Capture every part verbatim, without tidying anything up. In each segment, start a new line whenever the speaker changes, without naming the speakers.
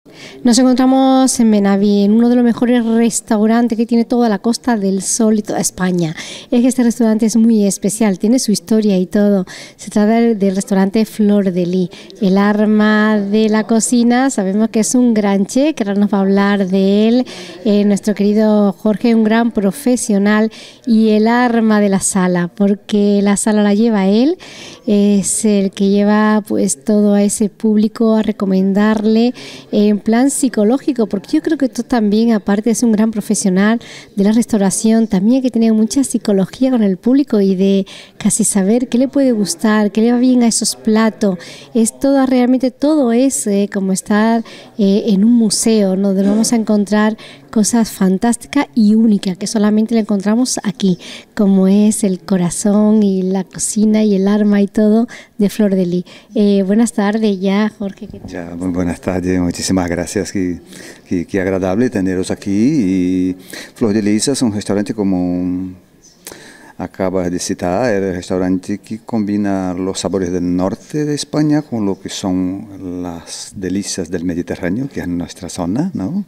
Nos encontramos en Benaví, en uno de los mejores restaurantes que tiene toda la Costa del Sol y toda España. Es que este restaurante es muy especial, tiene su historia y todo. Se trata del, del restaurante Flor de Lis, el arma de la cocina. Sabemos que es un gran chef, que ahora nos va a hablar de él, eh, nuestro querido Jorge, un gran profesional, y el arma de la sala, porque la sala la lleva él, es el que lleva pues todo a ese público a recomendarle en plan psicológico, porque yo creo que tú también, aparte de ser un gran profesional de la restauración, también hay que tener mucha psicología con el público y de casi saber qué le puede gustar, qué le va bien a esos platos. Es todo, realmente todo es eh, como estar eh, en un museo, ¿no? Donde vamos a encontrar cosas fantásticas y únicas que solamente le encontramos aquí, como es el corazón y la cocina y el arma y todo de Flor de Lis. Eh, buenas tardes ya, Jorge.
Ya, muy buenas tardes, muchísimas gracias, qué, qué, qué agradable teneros aquí. Y Flor de Lis es un restaurante, como acabas de citar, el restaurante que combina los sabores del norte de España con lo que son las delicias del Mediterráneo, que es nuestra zona, ¿no?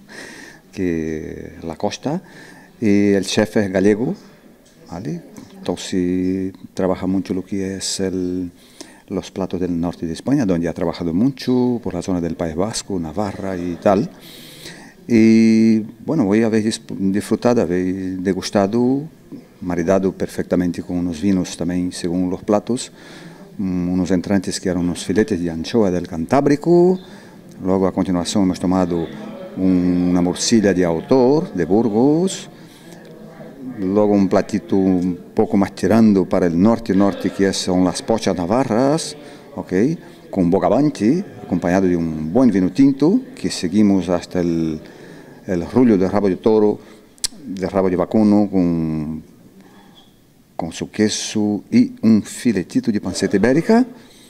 Que la costa, y el chef es gallego, ¿vale? Entonces trabaja mucho lo que es el, los platos del norte de España, donde ha trabajado mucho por la zona del País Vasco, Navarra y tal. Y bueno, hoy habéis disfrutado, habéis degustado, maridado perfectamente con unos vinos también según los platos, unos entrantes que eran unos filetes de anchoa del Cantábrico. Luego a continuación hemos tomado una morcilla de autor de Burgos, luego un platito un poco más tirando para el norte, norte que son las pochas navarras, ¿okay? Con bogavante, acompañado de un buen vino tinto, que seguimos hasta el, el rullo de rabo de toro, de rabo de vacuno, con, con su queso y un filetito de panceta ibérica,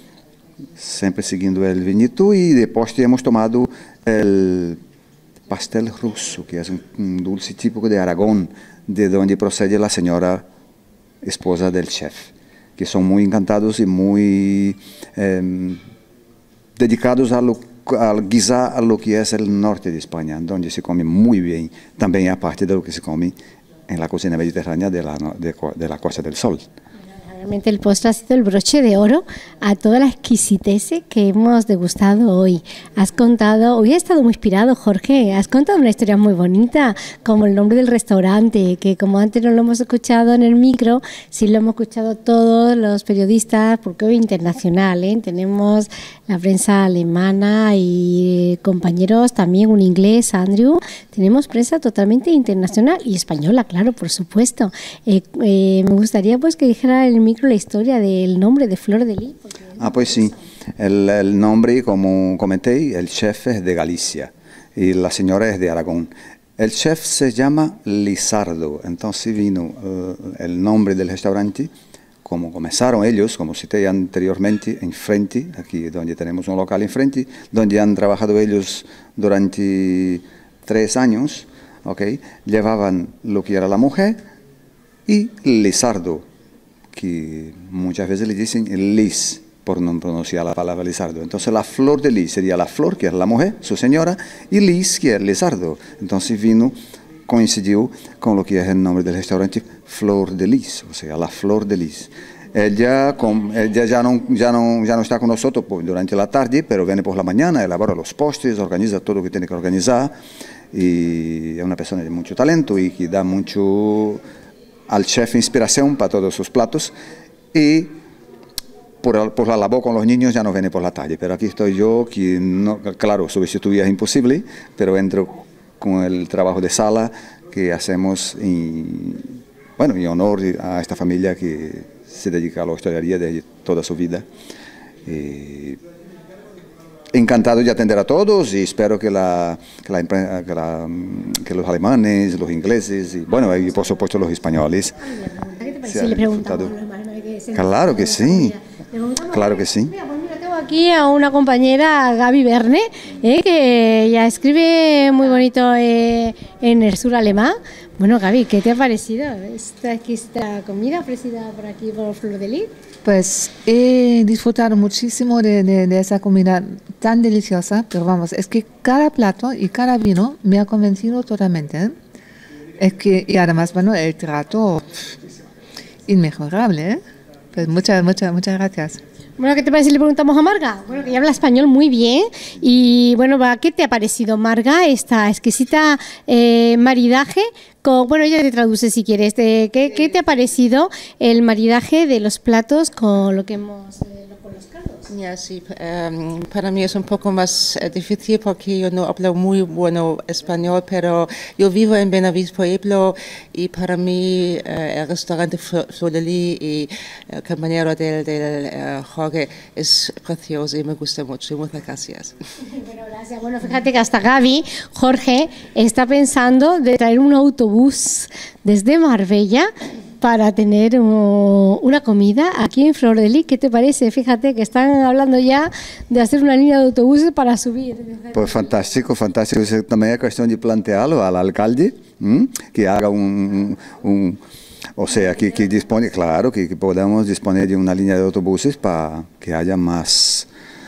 siempre siguiendo el vinito, y de postre hemos tomado el pastel ruso, que es un dulce típico de Aragón, de donde procede la señora esposa del chef, que son muy encantados y muy eh, dedicados a, lo, a guisar a lo que es el norte de España, donde se come muy bien, también aparte de lo que se come en la cocina mediterránea de la, de, de la Costa del Sol.
Realmente el postre ha sido el broche de oro a toda la exquisitez que hemos degustado hoy. Has contado, hoy ha estado muy inspirado, Jorge, has contado una historia muy bonita, como el nombre del restaurante, que como antes no lo hemos escuchado en el micro, sí lo hemos escuchado todos los periodistas, porque hoy es internacional, ¿eh? Tenemos la prensa alemana y compañeros, también un inglés, Andrew, tenemos prensa totalmente internacional y española, claro, por supuesto. Eh, eh, me gustaría pues que dijera el micro la historia del nombre de Flor de Lis. Porque...
Ah, pues sí, el, el nombre, como comenté, el chef es de Galicia y la señora es de Aragón. El chef se llama Lizardo, entonces vino uh, el nombre del restaurante, como comenzaron ellos, como cité anteriormente, enfrente, aquí donde tenemos un local enfrente, donde han trabajado ellos durante tres años, ¿okay? Llevaban lo que era la mujer y Lizardo, que muchas veces le dicen Lis, por no pronunciar la palabra Lizardo. Entonces la Flor de Lis sería la flor, que es la mujer, su señora, y Lis, que es Lizardo. Entonces vino, coincidió con lo que es el nombre del restaurante, Flor de Lis, o sea, la Flor de Lis. Ella, con, ella ya, no, ya, no, ya no está con nosotros durante la tarde, pero viene por la mañana, elabora los postres, organiza todo lo que tiene que organizar, y es una persona de mucho talento y que da mucho al chef inspiración para todos sus platos, y por, por la labor con los niños ya no viene por la tarde, pero aquí estoy yo, que no, claro, sustituir es imposible, pero entro con el trabajo de sala que hacemos y, bueno, en honor a esta familia que se dedica a la hostelería de toda su vida. Y encantado de atender a todos y espero que, la, que, la, que, la, que los alemanes, los ingleses y, bueno, y por supuesto los españoles.
¿Qué te parece si le preguntamos?
Claro que sí, claro que sí.
aquí a una compañera, Gaby Verne, eh, que ya escribe muy bonito eh, en el sur alemán. Bueno, Gaby, ¿qué te ha parecido esta, esta comida ofrecida por aquí por Flor de Lis?
Pues he disfrutado muchísimo de, de, de esa comida tan deliciosa, pero vamos, es que cada plato y cada vino me ha convencido totalmente, ¿eh? Es que, y además, bueno, el trato inmejorable, ¿eh? Pues muchas, muchas, muchas gracias.
Bueno, ¿qué te parece si le preguntamos a Marga? Bueno, que ya habla español muy bien. Y bueno, ¿qué te ha parecido, Marga, esta exquisita eh, maridaje? Con, bueno, ella te traduce si quieres. De, ¿qué, ¿Qué te ha parecido el maridaje de los platos con lo que hemos... Eh, con los caldos?
Ya, sí, um, para mí es un poco más uh, difícil porque yo no hablo muy bueno español, pero yo vivo en Benavís Pueblo y para mí uh, el restaurante Flor de Lis y el compañero del, del uh, Jorge es precioso y me gusta mucho. Muchas gracias.
Bueno, gracias. Bueno, fíjate que hasta Gaby, Jorge, está pensando de traer un autobús desde Marbella para tener uh, una comida aquí en Flor de Lis. ¿Qué te parece? Fíjate que están hablando ya de hacer una línea de autobuses para subir.
Pues fantástico, fantástico. Eso también es cuestión de plantearlo al alcalde, ¿m? Que haga un, un o sea, que, que dispone, claro, que, que podamos disponer de una línea de autobuses para que haya más...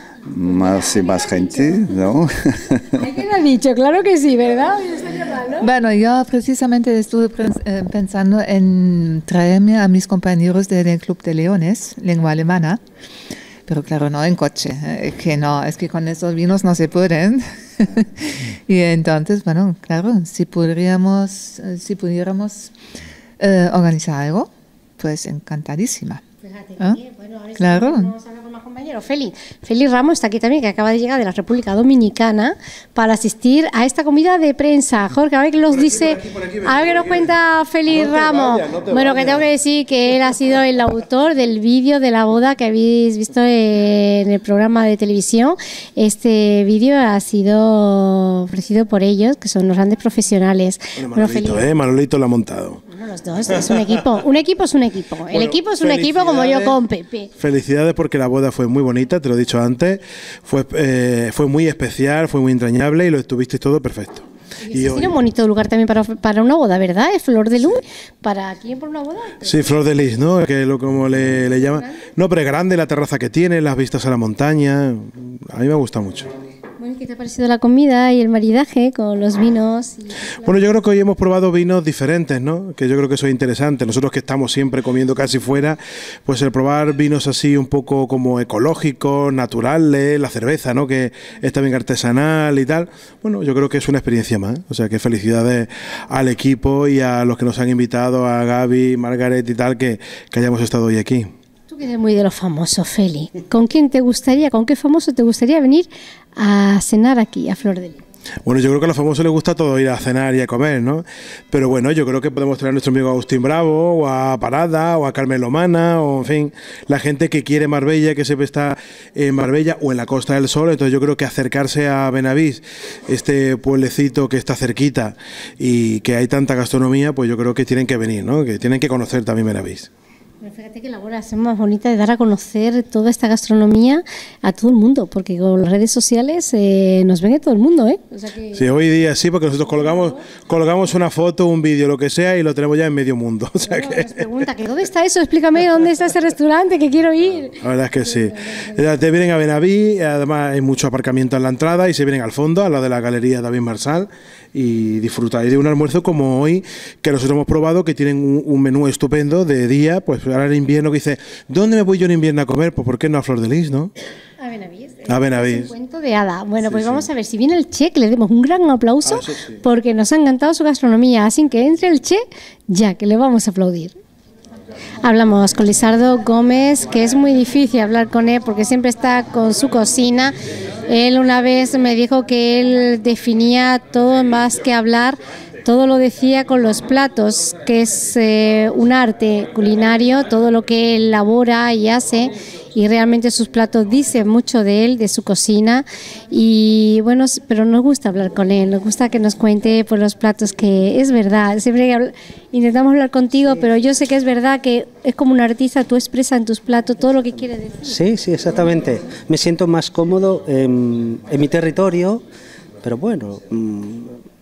Más y más gente, ¿no?
¿Qué lo ha dicho? Claro que sí, ¿verdad?
Bueno, yo precisamente estuve pensando en traerme a mis compañeros del Club de Leones, lengua alemana, pero claro, no en coche, es que no, es que con esos vinos no se pueden. Y entonces, bueno, claro, si podríamos, si pudiéramos eh, organizar algo, pues encantadísima.
Fíjate
¿Ah?
que, bueno, ahora
Claro.
Vamos a hablar con más compañeros. Félix. Félix Ramos está aquí también, que acaba de llegar de la República Dominicana para asistir a esta comida de prensa. Jorge, a ver qué nos dice,
aquí, por aquí,
a ver qué nos cuenta Félix
No te
Ramos.
vayas, no te
bueno,
vayas.
que tengo que decir que él ha sido el autor del vídeo de la boda que habéis visto en el programa de televisión. Este vídeo ha sido ofrecido por ellos, que son los grandes profesionales.
Bueno,
Bueno,
Manolito,
Félix.
¿eh? Manolito lo ha montado.
Bueno, los dos, es un equipo. Un equipo es un equipo. El
Bueno,
equipo es un equipo como yo con Pepe.
Felicidades porque la boda fue muy bonita, te lo he dicho antes. Fue, eh, fue muy especial, fue muy entrañable y lo estuvisteis todo perfecto.
Y
hoy-
tiene un bonito lugar también para, para una boda, ¿verdad? Es Flor de Lis. ¿Para quién por una boda?
Sí, Flor de Lis, ¿no? Que es lo como le, le llaman. No, pero es grande la terraza que tiene, las vistas a la montaña. A mí me gusta mucho.
Bueno, ¿qué te ha parecido la comida y el maridaje con los vinos? Y...
Bueno, yo creo que hoy hemos probado vinos diferentes, ¿no? Que yo creo que eso es interesante. Nosotros que estamos siempre comiendo casi fuera, pues el probar vinos así un poco como ecológicos, naturales, la cerveza, ¿no? Que es también artesanal y tal. Bueno, yo creo que es una experiencia más. O sea, que felicidades al equipo y a los que nos han invitado, a Gaby, Margaret y tal, que, que hayamos estado hoy aquí.
Tú que eres muy de los famosos, Feli. ¿Con quién te gustaría, con qué famoso te gustaría venir a cenar aquí, a Flor de Lis?
Bueno, yo creo que a los famosos les gusta todo ir a cenar y a comer, ¿no? Pero bueno, yo creo que podemos traer a nuestro amigo Agustín Bravo, o a Parada, o a Carmen Lomana, o en fin, la gente que quiere Marbella, que siempre está en Marbella o en la Costa del Sol. Entonces yo creo que acercarse a Benavís, este pueblecito que está cerquita y que hay tanta gastronomía, pues yo creo que tienen que venir, ¿no? Que tienen que conocer también Benavís.
Pero fíjate que la boda es más bonita de dar a conocer toda esta gastronomía a todo el mundo, porque con las redes sociales eh, nos ven a todo el mundo, ¿eh? O sea que...
Sí, hoy día sí, porque nosotros colgamos, colgamos una foto, un vídeo, lo que sea, y lo tenemos ya en medio mundo. O sea
Bueno,
que...
nos pregunta que ¿dónde está eso? Explícame dónde está ese restaurante que quiero ir.
La verdad es que sí. Ya te vienen a Benavís, además hay mucho aparcamiento en la entrada y se vienen al fondo, a la de la Galería David Marsal, y disfrutáis de un almuerzo como hoy, que nosotros hemos probado, que tienen un, un menú estupendo de día, pues ahora en invierno que dice, ¿dónde me voy yo en invierno a comer? Pues ¿por qué no a Flor de Lis, no?
A Benavís.
A Benavís.
Es un cuento de hada. Bueno,
Sí,
pues
sí.
vamos a ver, si viene el Che, que le demos un gran aplauso,
Ah, eso sí.
porque nos ha encantado su gastronomía. Así que entre el Che, ya que le vamos a aplaudir. Hablamos con Lisardo Gómez, que es muy difícil hablar con él porque siempre está con su cocina. Él una vez me dijo que él definía todo más que hablar, todo lo decía con los platos, que es eh, un arte culinario, todo lo que él elabora y hace. y realmente sus platos dicen mucho de él, de su cocina, y bueno, pero nos gusta hablar con él, nos gusta que nos cuente por los platos, que es verdad, siempre que habl- intentamos hablar contigo, pero yo sé que es verdad que es como un artista, tú expresas en tus platos todo lo que quieres decir.
Sí, sí, exactamente. Me siento más cómodo en, en mi territorio, pero bueno... Mmm,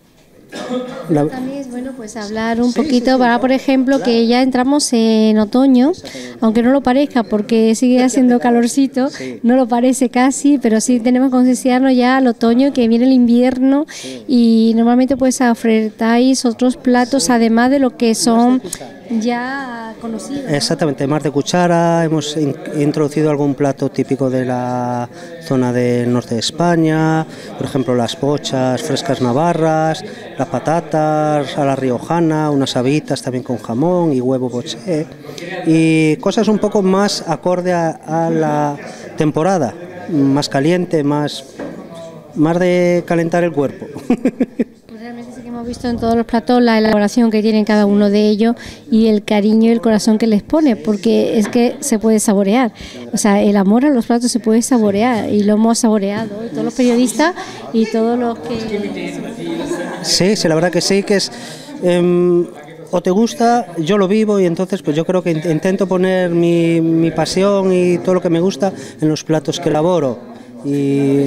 la...
También es bueno pues hablar un poquito para, por ejemplo, que ya entramos en otoño, aunque no lo parezca porque sigue haciendo calorcito, no lo parece casi, pero sí tenemos que concienciarnos ya al otoño, que viene el invierno, y normalmente pues ofertáis otros platos además de lo que son ya conocidos, ¿no?
Exactamente, más de cuchara, hemos in introducido algún plato típico de la zona del norte de España, por ejemplo las pochas frescas navarras, las patatas a la riojana, unas habitas también con jamón y huevo poché, y cosas un poco más acorde a, a la temporada, más caliente, más, más de calentar el cuerpo.
Realmente sí que hemos visto en todos los platos la elaboración que tienen cada uno de ellos y el cariño y el corazón que les pone, porque es que se puede saborear. O sea, el amor a los platos se puede saborear y lo hemos saboreado, y todos los periodistas y todos los que...
Sí, sí, la verdad que sí, que es... Eh, o te gusta, yo lo vivo, y entonces pues yo creo que intento poner mi, mi pasión y todo lo que me gusta en los platos que elaboro. Y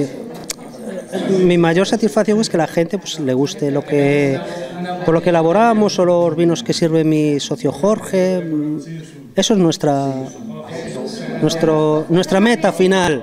mi mayor satisfacción es que a la gente pues le guste lo que por lo que elaboramos, o los vinos que sirve mi socio Jorge. Eso es nuestra nuestro nuestra meta final.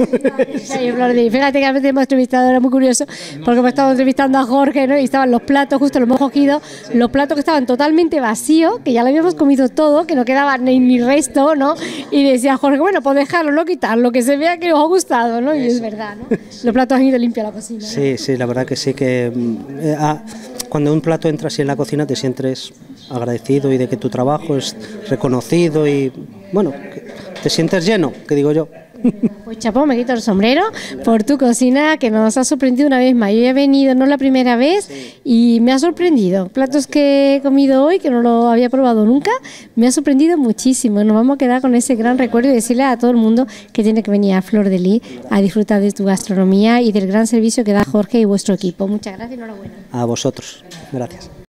Fíjate que a veces hemos entrevistado, era muy curioso, porque hemos estado entrevistando a Jorge, ¿no? Y estaban los platos, justo los hemos cogido, los platos que estaban totalmente vacíos, que ya lo habíamos comido todo, que no quedaba ni, ni resto, ¿no? Y decía Jorge, bueno, pues dejarlo, no quitarlo, que se vea que os ha gustado, ¿no? Y es verdad, ¿no? Los platos han ido limpios a la cocina, ¿no?
Sí, sí, la verdad que sí, que eh, ah, cuando un plato entra así en la cocina te sientes agradecido y de que tu trabajo es reconocido y, bueno, te sientes lleno, que digo yo.
Pues chapó, me quito el sombrero por tu cocina, que nos ha sorprendido una vez más. Yo ya he venido, no la primera vez, y me ha sorprendido. Platos que he comido hoy, que no lo había probado nunca, me ha sorprendido muchísimo. Nos vamos a quedar con ese gran recuerdo y decirle a todo el mundo que tiene que venir a Flor de Lis a disfrutar de tu gastronomía y del gran servicio que da Jorge y vuestro equipo. Muchas gracias y enhorabuena.
A vosotros, gracias.